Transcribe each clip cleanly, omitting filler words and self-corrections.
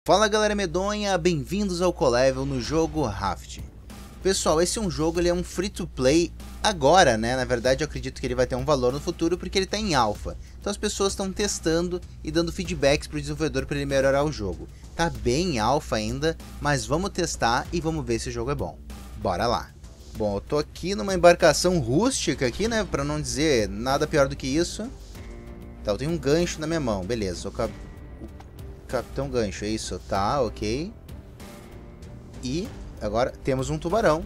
Fala galera medonha, bem-vindos ao Colevel no jogo Raft. Pessoal, esse é um jogo, ele é um free to play agora, né? Na verdade eu acredito que ele vai ter um valor no futuro porque ele está em alpha. Então as pessoas estão testando e dando feedbacks para o desenvolvedor para ele melhorar o jogo. Tá bem em alpha ainda, mas vamos testar e vamos ver se o jogo é bom. Bora lá. Bom, eu tô aqui numa embarcação rústica aqui, né? Para não dizer nada pior do que isso. Tá, eu tenho um gancho na minha mão, beleza, sou Capitão Gancho, é isso, tá, ok. E agora temos um tubarão.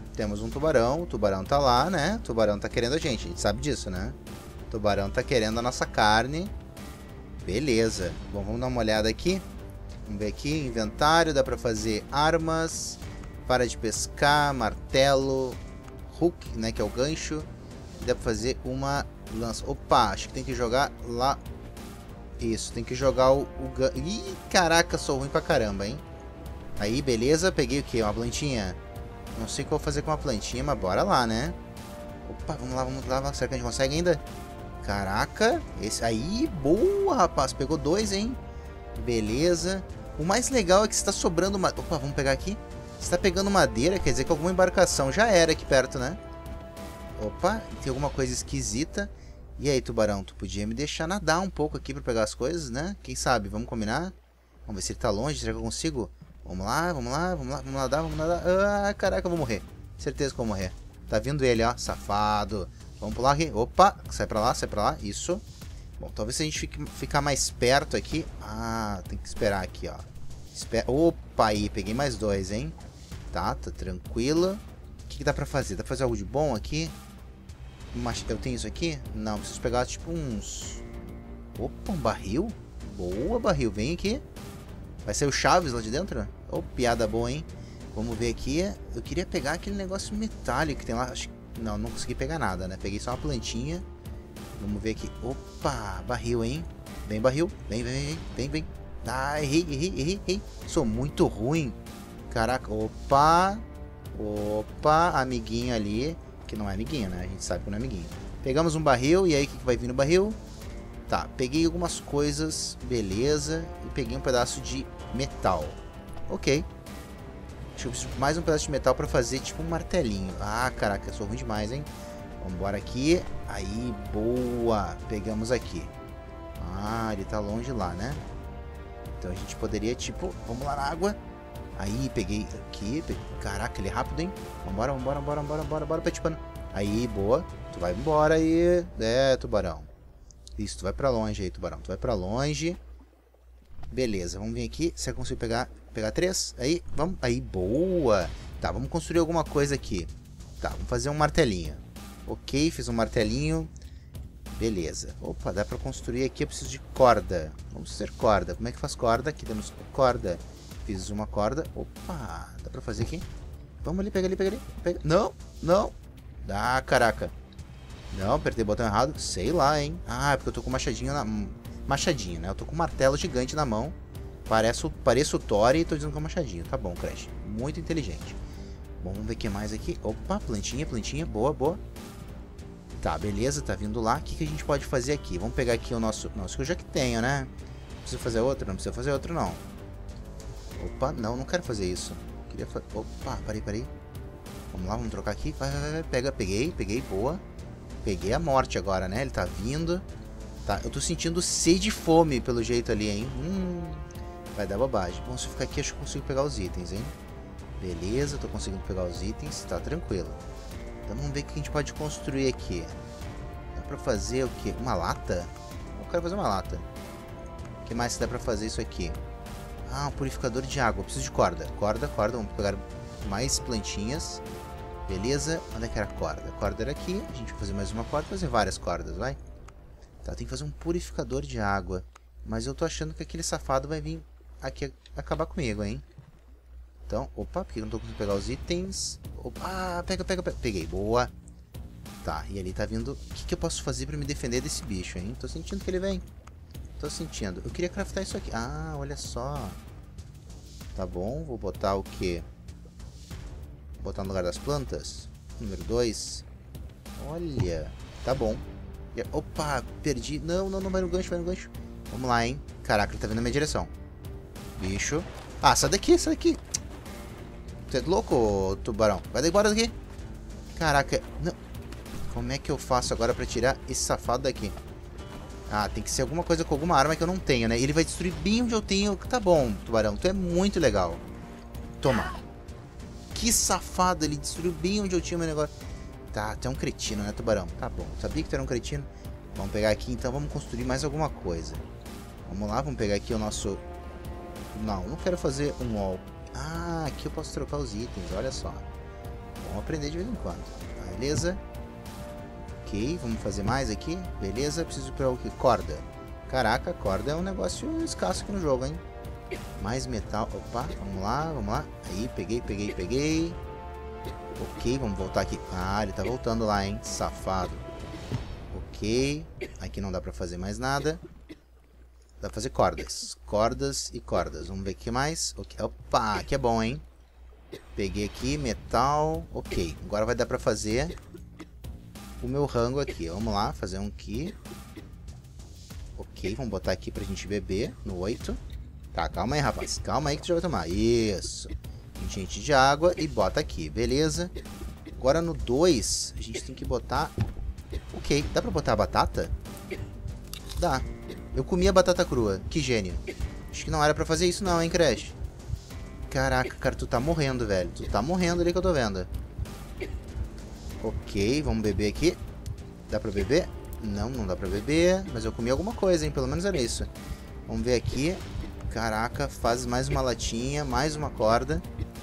O tubarão tá lá, né? O tubarão tá querendo a gente sabe disso, né? O tubarão tá querendo a nossa carne. Beleza. Bom, vamos dar uma olhada aqui. Vamos ver aqui, inventário, dá pra fazer armas, vara de pescar, martelo, hook, né, que é o gancho. Dá pra fazer uma lança. Opa, acho que tem que jogar lá. Isso, tem que jogar o Ih, caraca, sou ruim pra caramba, hein? Aí, beleza, peguei o quê? Uma plantinha? Não sei o que eu vou fazer com uma plantinha, mas bora lá, né? Opa, vamos lá. Será que a gente consegue ainda? Caraca, esse aí, boa, rapaz. Pegou dois, hein? Beleza. O mais legal é que está sobrando uma... Opa, vamos pegar aqui. Se tá pegando madeira, quer dizer que alguma embarcação já era aqui perto, né? Opa, tem alguma coisa esquisita. E aí, tubarão, tu podia me deixar nadar um pouco aqui pra pegar as coisas, né? Quem sabe, vamos combinar? Vamos ver se ele tá longe, será que eu consigo? Vamos lá, vamos nadar. Ah, caraca, eu vou morrer. Certeza que eu vou morrer. Tá vindo ele, ó, safado. Vamos pular aqui. Opa, sai pra lá, isso. Bom, talvez se a gente ficar mais perto aqui... Ah, tem que esperar aqui, ó. Opa, aí, peguei mais dois, hein? Tá tranquilo. O que dá pra fazer? Dá pra fazer algo de bom aqui? Eu tenho isso aqui? Não, preciso pegar tipo uns... Opa, um barril? Boa, barril, vem aqui. Vai ser o Chaves lá de dentro? Oh, piada boa, hein? Vamos ver aqui. Eu queria pegar aquele negócio metálico que tem lá. Acho... Não quonsegui pegar nada, né? Peguei só uma plantinha. Vamos ver aqui. Opa, barril, hein? Vem, barril. Vem. Ah, errei. Sou muito ruim. Caraca, opa, amiguinho ali. Que não é amiguinho, né? A gente sabe que não é amiguinho. Pegamos um barril, e aí o que vai vir no barril? Tá, peguei algumas coisas, beleza. E peguei um pedaço de metal. Ok. Acho que eu preciso de mais um pedaço de metal pra fazer tipo um martelinho. Ah, caraca, eu sou ruim demais, hein? Vambora aqui. Aí, boa. Pegamos aqui. Ah, ele tá longe lá, né? Então a gente poderia, tipo... Vamos lá na água. Aí, peguei aqui. Caraca, ele é rápido, hein? Vambora, pet pano. Aí, boa. Tu vai embora aí. É, tubarão. Isso, tu vai pra longe aí, tubarão. Tu vai pra longe. Beleza, vamos vir aqui. Você conseguiu pegar três? Aí, vamos. Aí, boa. Tá, vamos construir alguma coisa aqui. Tá, vamos fazer um martelinho. Ok, fiz um martelinho. Beleza. Opa, dá pra construir aqui. Eu preciso de corda. Vamos fazer corda. Como é que faz corda? Aqui temos corda. Fiz uma corda. Opa, dá pra fazer aqui? Vamos ali, pega ali. Pega. Não. Ah, caraca. Não, apertei o botão errado. Sei lá, hein. Ah, é porque eu tô com machadinho na... Machadinho, né? Eu tô com um martelo gigante na mão. Pareço o Thor e tô dizendo que é um machadinho. Tá bom, Crash. Muito inteligente. Bom, vamos ver o que mais aqui. Opa, plantinha. Boa. Tá, beleza. Tá vindo lá. O que a gente pode fazer aqui? Vamos pegar aqui o nosso... Nossa, que eu já que tenho, né? Precisa fazer outro? Não precisa fazer outro, não. Opa, não quero fazer isso. Queria fazer... Opa, parei. Vamos lá, vamos trocar aqui. Vai. Peguei, boa. Peguei a morte agora, né? Ele tá vindo. Tá, eu tô sentindo sede e fome pelo jeito ali, hein? Vai dar bobagem. Bom, se eu ficar aqui, acho que eu consigo pegar os itens, hein? Beleza, tô conseguindo pegar os itens. Tá tranquilo. Então vamos ver o que a gente pode construir aqui. Dá pra fazer o quê? Uma lata? Eu quero fazer uma lata. O que mais dá pra fazer isso aqui? Ah, um purificador de água. Eu preciso de corda. Corda. Vamos pegar mais plantinhas. Beleza. Onde é que era a corda? A corda era aqui. A gente vai fazer mais uma corda. Fazer várias cordas, vai. Tá, tem que fazer um purificador de água. Mas eu tô achando que aquele safado vai vir aqui acabar comigo, hein? Então, opa, porque eu não tô conseguindo pegar os itens. Opa, pega. Peguei, boa. Tá, e ali tá vindo... O que eu posso fazer pra me defender desse bicho, hein? Tô sentindo que ele vem. Tô sentindo. Eu queria craftar isso aqui. Ah, olha só. Tá bom, vou botar o quê? Vou botar no lugar das plantas. Número 2. Olha. Tá bom. Opa, perdi. Não vai no gancho. Vamos lá, hein. Caraca, ele tá vindo na minha direção. Bicho. Ah, sai daqui, sai daqui. Você é louco, tubarão? Vai embora daqui. Caraca. Não. Como é que eu faço agora pra tirar esse safado daqui? Ah, tem que ser alguma coisa com alguma arma que eu não tenho, né? Ele vai destruir bem onde eu tenho. Tá bom, tubarão. Tu é muito legal. Toma. Que safado. Ele destruiu bem onde eu tinha meu negócio. Tá, tu é um cretino, né, tubarão? Tá bom. Sabia que tu era um cretino? Vamos pegar aqui, então. Vamos construir mais alguma coisa. Vamos lá, vamos pegar aqui o nosso... Não quero fazer um wall. Ah, aqui eu posso trocar os itens. Olha só. Vamos aprender de vez em quando. Beleza. Ok, vamos fazer mais aqui. Beleza, preciso para o que? Corda. Caraca, corda é um negócio escasso aqui no jogo, hein? Mais metal. Opa, vamos lá, vamos lá. Aí, peguei. Ok, vamos voltar aqui. Ah, ele tá voltando lá, hein? Safado. Ok. Aqui não dá pra fazer mais nada. Dá pra fazer cordas. Cordas e cordas. Vamos ver o que mais. Okay. Opa, aqui é bom, hein? Peguei aqui, metal. Ok, agora vai dar pra fazer o meu rango aqui. Vamos lá, fazer um aqui. Ok, vamos botar aqui pra gente beber no 8. Tá, calma aí, rapaz. Calma aí que tu já vai tomar. Isso. Enchente de água e bota aqui, beleza. Agora no 2, a gente tem que botar... Ok, dá pra botar a batata? Dá. Eu comi a batata crua. Que gênio. Acho que não era pra fazer isso não, hein, Crash? Caraca, cara, tu tá morrendo, velho. Tu tá morrendo ali que eu tô vendo. Ok, vamos beber aqui. Dá pra beber? Não dá pra beber. Mas eu comi alguma coisa, hein? Pelo menos era isso. Vamos ver aqui. Caraca, faz mais uma latinha, mais uma corda.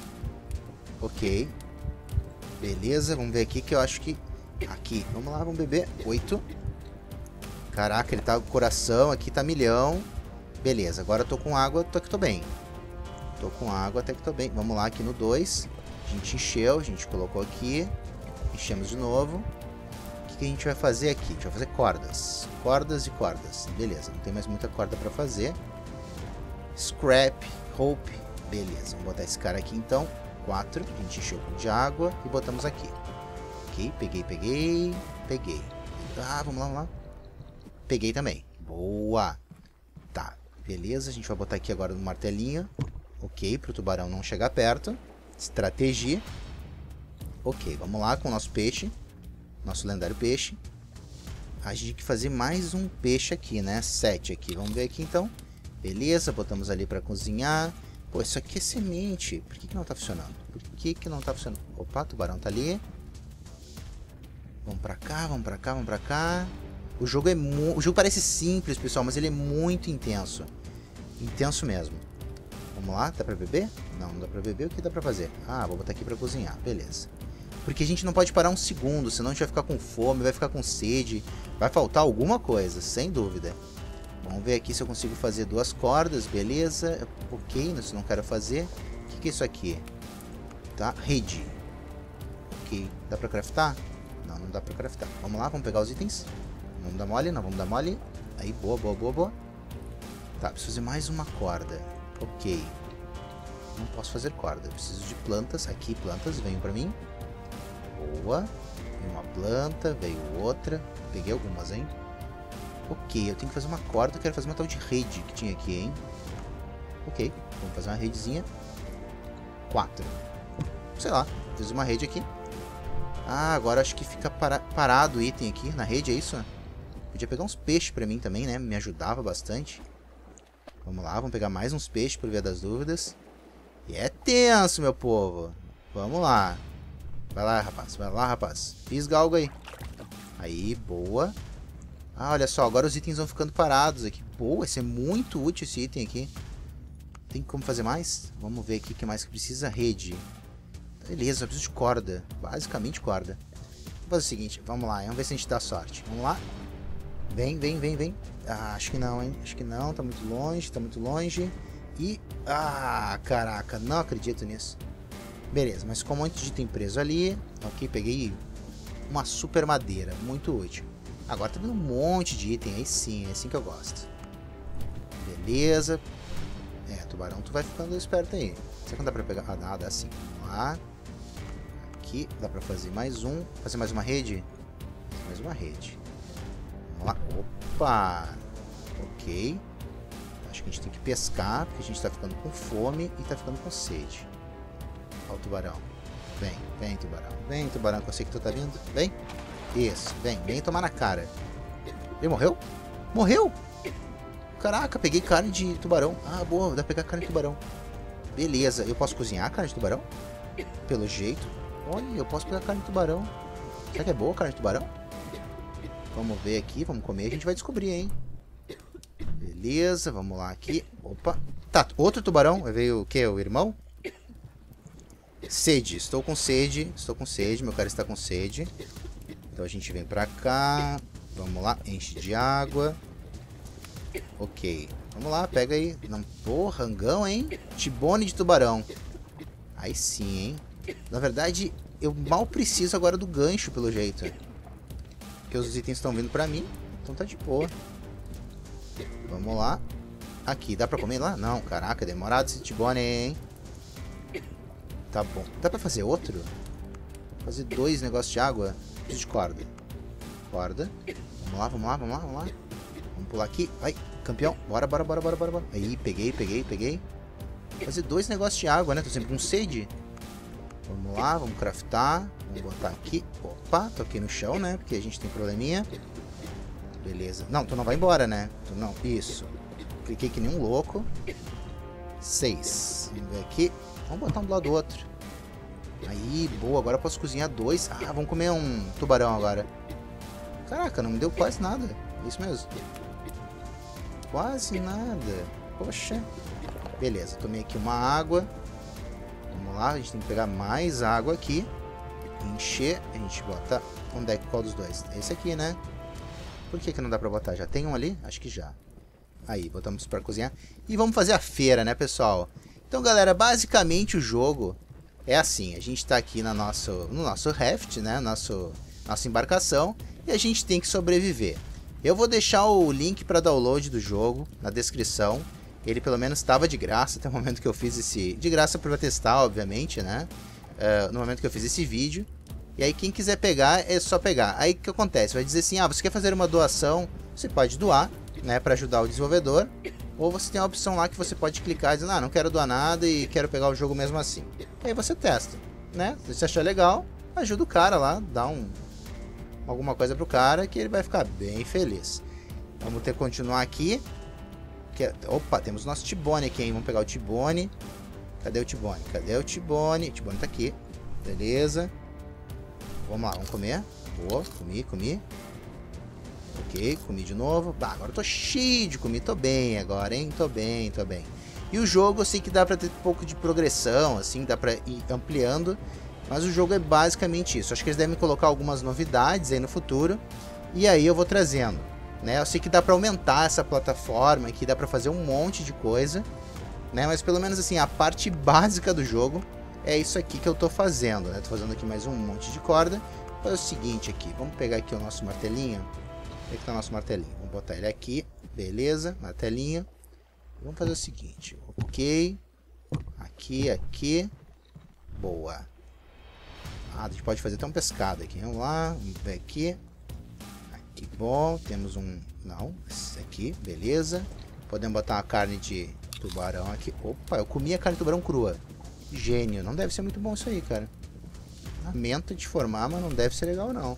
Ok. Beleza, vamos ver aqui que eu acho que... Aqui, vamos lá, vamos beber. 8. Caraca, ele tá com o coração aqui, tá milhão. Beleza, agora eu tô com água, até que tô bem. Tô com água, até que tô bem. Vamos lá aqui no 2. A gente encheu, a gente colocou aqui. Enchemos de novo. O que a gente vai fazer aqui? A gente vai fazer cordas. Cordas e cordas. Beleza, não tem mais muita corda pra fazer. Scrap, Hope. Beleza, vamos botar esse cara aqui então. 4. A gente encheu de água e botamos aqui. Ok, peguei. Ah, vamos lá. Peguei também. Boa. Tá, beleza. A gente vai botar aqui agora no martelinho. Ok, pro tubarão não chegar perto. Estratégia. Ok, vamos lá com o nosso peixe. Nosso lendário peixe. A gente tem que fazer mais um peixe aqui, né? 7 aqui. Vamos ver aqui então. Beleza, botamos ali pra cozinhar. Pô, isso aqui é semente. Por que não tá funcionando? Por que não tá funcionando? Opa, o tubarão tá ali. Vamos pra cá. O jogo é o jogo parece simples, pessoal, mas ele é muito intenso. Intenso mesmo. Vamos lá, dá pra beber? Não dá pra beber, o que dá pra fazer? Ah, vou botar aqui pra cozinhar, beleza. Porque a gente não pode parar um segundo, senão a gente vai ficar com fome, vai ficar com sede. Vai faltar alguma coisa, sem dúvida. Vamos ver aqui se eu consigo fazer 2 cordas, beleza. Ok, isso não quero fazer. O que é isso aqui? Tá, rede. Ok, dá pra craftar? Não dá pra craftar. Vamos lá, vamos pegar os itens. Vamos dar mole, não vamos dar mole. Aí, boa. Tá, preciso fazer mais uma corda. Ok. Não posso fazer corda. Preciso de plantas. Aqui, plantas, venham pra mim. Boa. Veio uma planta, veio outra. Peguei algumas, hein? Ok, eu tenho que fazer uma corda. Eu quero fazer uma tal de rede que tinha aqui, hein? Ok, vamos fazer uma redezinha. 4. Sei lá, fiz uma rede aqui. Ah, agora acho que fica parado o item aqui na rede, é isso? Podia pegar uns peixes pra mim também, né? Me ajudava bastante. Vamos lá, vamos pegar mais uns peixes por via das dúvidas. E é tenso, meu povo. Vamos lá. Vai lá, rapaz. Fisga algo aí. Aí, boa. Ah, olha só, agora os itens vão ficando parados aqui. Boa, esse é muito útil esse item aqui. Tem como fazer mais? Vamos ver aqui o que mais que precisa. Rede. Beleza, eu preciso de corda. Basicamente corda. Vamos fazer o seguinte, vamos lá, vamos ver se a gente dá sorte. Vamos lá. Vem. Ah, acho que não, hein? Acho que não, tá muito longe. E... Ah, caraca, não acredito nisso. Beleza, mas com um monte de item preso ali. Ok, peguei uma super madeira, muito útil. Agora tá vendo um monte de item, aí sim, é assim que eu gosto. Beleza. É, tubarão, tu vai ficando esperto aí. Será que não dá pra pegar? Ah, dá sim. Vamos lá. Aqui, dá pra fazer mais um. Fazer mais uma rede? Mais uma rede. Vamos lá. Opa! Ok. Acho Acho que a gente tem que pescar, porque a gente tá ficando com fome e tá ficando com sede. Ó o tubarão. Vem, vem, tubarão. Vem, tubarão, que eu sei que tu tá vindo. Vem. Isso, vem. Vem tomar na cara. Ele morreu? Morreu? Caraca, peguei carne de tubarão. Ah, boa, dá pra pegar carne de tubarão. Beleza, eu posso cozinhar carne de tubarão? Pelo jeito. Olha, eu posso pegar carne de tubarão. Será que é boa carne de tubarão? Vamos ver aqui, vamos comer, a gente vai descobrir, hein? Beleza, vamos lá aqui. Opa. Tá, outro tubarão. Veio o quê? O irmão? Sede. Estou com sede. Estou com sede. Meu cara está com sede. Então a gente vem pra cá. Vamos lá. Enche de água. Ok. Vamos lá, pega aí. Não, porra, rangão, hein? Tibone de tubarão. Aí sim, hein? Na verdade, eu mal preciso agora do gancho, pelo jeito. Porque os itens estão vindo pra mim. Então tá de boa. Vamos lá. Aqui, dá pra comer lá? Não, caraca, demorado esse tibone, hein? Tá bom. Dá pra fazer outro? Fazer 2 negócios de água? Preciso de corda. Corda. Vamos lá, vamos lá, vamos lá, vamos lá. Vamos pular aqui. Vai, campeão. Bora, bora, bora, bora, bora, bora. Aí, peguei. Fazer 2 negócios de água, né? Tô sempre com sede. Vamos lá, vamos craftar. Vamos botar aqui. Opa, toquei no chão, né? Porque a gente tem probleminha. Beleza. Não, tu não vai embora, né? Tu não. Isso. Cliquei que nem um louco. 6. Vamos ver aqui. Vamos botar um do lado do outro. Aí, boa. Agora eu posso cozinhar 2. Ah, vamos comer um tubarão agora. Caraca, não me deu quase nada. Isso mesmo. Quase nada. Poxa. Beleza, tomei aqui uma água. Vamos lá, a gente tem que pegar mais água aqui. Encher. A gente bota... Onde é que? Qual dos dois? Esse aqui, né? Por que não dá pra botar? Já tem um ali? Acho que já. Aí, botamos pra cozinhar. E vamos fazer a feira, né, pessoal? Então, galera, basicamente o jogo é assim. A gente tá aqui no nosso raft, né? Nossa embarcação. E a gente tem que sobreviver. Eu vou deixar o link para download do jogo na descrição. Ele pelo menos estava de graça até o momento que eu fiz esse... De graça para testar, obviamente, né? No momento que eu fiz esse vídeo. E aí quem quiser pegar, é só pegar. Aí o que acontece? Vai dizer assim, ah, você quer fazer uma doação? Você pode doar, né? Para ajudar o desenvolvedor. Ou você tem a opção lá que você pode clicar dizendo, ah, não quero doar nada e quero pegar o jogo mesmo assim. E aí você testa, né? Se você achar legal, ajuda o cara lá, dá alguma coisa pro cara que ele vai ficar bem feliz. Vamos ter que continuar aqui. Opa, temos o nosso Tibone aqui, hein? Vamos pegar o Tibone. Cadê o Tibone? Cadê o Tibone? O Tibone tá aqui. Beleza. Vamos lá, vamos comer. Boa, comi. Ok, comi de novo. Bah, agora eu tô cheio de comida. Tô bem agora, hein? Tô bem. E o jogo, eu sei que dá pra ter um pouco de progressão, assim, dá pra ir ampliando. Mas o jogo é basicamente isso. Acho que eles devem colocar algumas novidades aí no futuro. E aí eu vou trazendo, né? Eu sei que dá pra aumentar essa plataforma aqui, dá pra fazer um monte de coisa, né? Mas pelo menos assim, a parte básica do jogo é isso aqui que eu tô fazendo, né? Tô fazendo aqui mais um monte de corda. Vou fazer o seguinte aqui, vamos pegar aqui o nosso martelinho. Onde é que tá o nosso martelinho? Vamos botar ele aqui, beleza, martelinho. Vamos fazer o seguinte, ok. Aqui. Boa. Ah, a gente pode fazer até um pescado aqui. Vamos lá, vamos ver aqui. Aqui, bom. Temos um... Não, esse aqui, beleza. Podemos botar uma carne de tubarão aqui. Opa, eu comi a carne de tubarão crua. Gênio. Não deve ser muito bom isso aí, cara. Lamento de formar, mas não deve ser legal, não.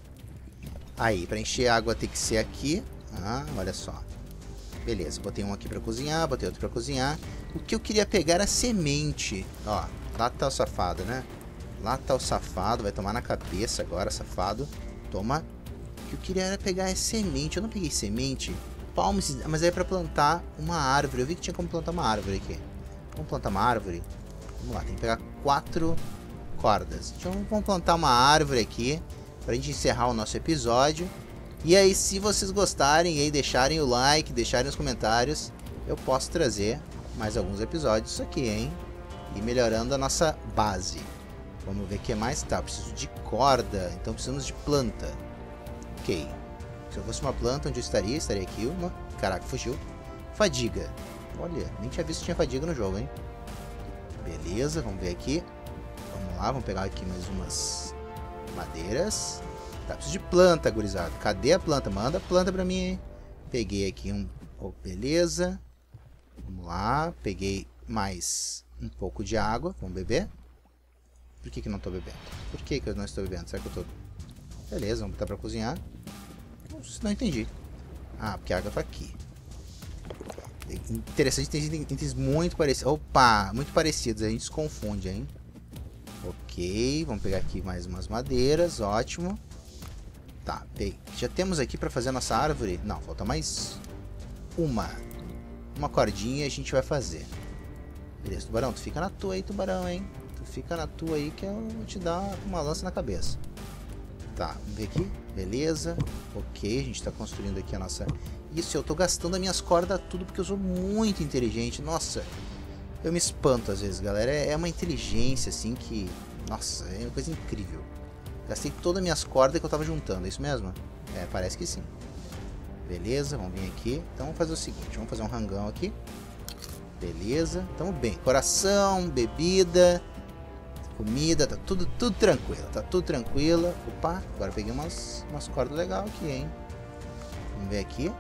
Aí, para encher a água tem que ser aqui. Ah, olha só. Beleza, botei um aqui para cozinhar, botei outro para cozinhar. O que eu queria pegar era semente. Ó, lá tá o safado, né? Lá tá o safado, vai tomar na cabeça agora, safado. Toma. O que eu queria era pegar semente. Eu não peguei semente. Palmas, mas é pra plantar uma árvore. Eu vi que tinha como plantar uma árvore aqui. Vamos plantar uma árvore? Vamos lá, tem que pegar 4 cordas. Então vamos plantar uma árvore aqui pra gente encerrar o nosso episódio. E aí, se vocês gostarem, aí deixarem o like, deixarem os comentários, eu posso trazer mais alguns episódios aqui, hein? E melhorando a nossa base. Vamos ver o que mais. Tá, preciso de corda. Então precisamos de planta. Ok. Se eu fosse uma planta, onde eu estaria? Estaria aqui uma... Caraca, fugiu. Fadiga. Olha, nem tinha visto que tinha fadiga no jogo, hein? Beleza, vamos ver aqui. Vamos lá, vamos pegar aqui mais umas madeiras. Tá, preciso de planta, gurizada. Cadê a planta? Manda a planta pra mim, hein? Peguei aqui um... Oh, beleza. Vamos lá, peguei mais um pouco de água, vamos beber. Por que que não estou bebendo? Por que que eu não estou bebendo? Será que eu estou... Beleza, vamos botar para cozinhar. Não entendi. Ah, porque a água tá aqui. Interessante, tem itens muito parecidos. Opa, muito parecidos, a gente se confunde, hein? Ok, vamos pegar aqui mais umas madeiras, ótimo. Tá, já temos aqui para fazer a nossa árvore. Não, falta mais uma cordinha e a gente vai fazer. Beleza, tubarão, tu fica na tua aí, tubarão, hein? Tu fica na tua aí que eu vou te dar uma lança na cabeça. Tá, vamos ver aqui. Beleza. Ok, a gente tá construindo aqui a nossa... Isso, eu tô gastando as minhas cordas tudo porque eu sou muito inteligente. Nossa, eu me espanto às vezes, galera. É uma inteligência, assim, que... Nossa, é uma coisa incrível. Gastei todas as minhas cordas que eu tava juntando, é isso mesmo? É, parece que sim. Beleza, vamos vir aqui. Então vamos fazer o seguinte, vamos fazer um rangão aqui. Beleza, tamo bem. Coração, bebida, comida, tá tudo tranquilo. Tá tudo tranquilo. Opa, agora eu peguei umas cordas legais aqui, hein? Vamos ver aqui.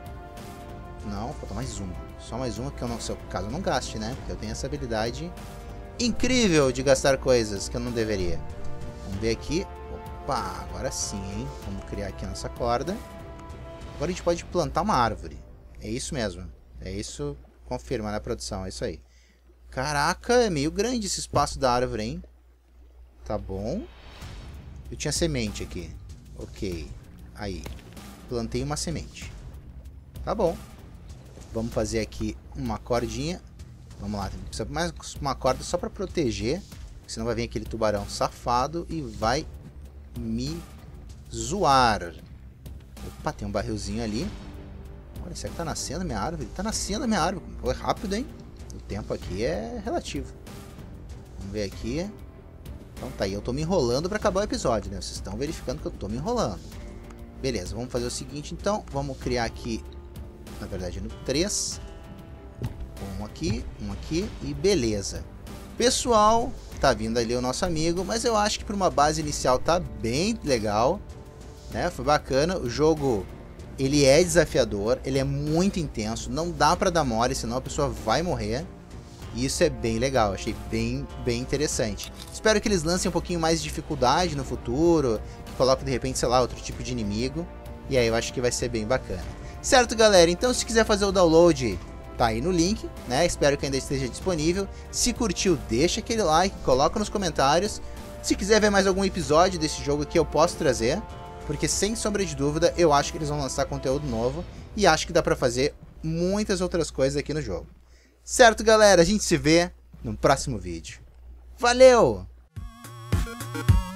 Não, falta mais uma. Só mais uma que eu não, se caso eu não gaste, né? Porque eu tenho essa habilidade incrível de gastar coisas que eu não deveria. Vamos ver aqui. Opa, agora sim, hein? Vamos criar aqui a nossa corda. Agora a gente pode plantar uma árvore. É isso mesmo. É isso, confirma na produção, é isso aí. Caraca, é meio grande esse espaço da árvore, hein? Tá bom. Eu tinha semente aqui. Ok. Aí. Plantei uma semente. Tá bom. Vamos fazer aqui uma cordinha. Vamos lá, precisa mais uma corda só para proteger. Senão vai vir aquele tubarão safado e vai me zoar. Opa, tem um barrilzinho ali. Olha, será que tá nascendo a minha árvore? Tá nascendo a minha árvore. Foi rápido, hein? O tempo aqui é relativo. Vamos ver aqui. Então tá aí, eu tô me enrolando para acabar o episódio, né? Vocês estão verificando que eu tô me enrolando. Beleza, vamos fazer o seguinte então. Vamos criar aqui, na verdade no 3. Um aqui e beleza. Pessoal, tá vindo ali o nosso amigo, mas eu acho que para uma base inicial tá bem legal, né? Foi bacana. O jogo, ele é desafiador, ele é muito intenso, não dá para dar mole, senão a pessoa vai morrer. E isso é bem legal, achei bem interessante. Espero que eles lancem um pouquinho mais de dificuldade no futuro, que coloquem de repente, sei lá, outro tipo de inimigo. E aí eu acho que vai ser bem bacana. Certo, galera? Então se quiser fazer o download, tá aí no link, né? Espero que ainda esteja disponível. Se curtiu, deixa aquele like, coloca nos comentários. Se quiser ver mais algum episódio desse jogo aqui, eu posso trazer, porque sem sombra de dúvida, eu acho que eles vão lançar conteúdo novo e acho que dá pra fazer muitas outras coisas aqui no jogo. Certo, galera? A gente se vê no próximo vídeo. Valeu!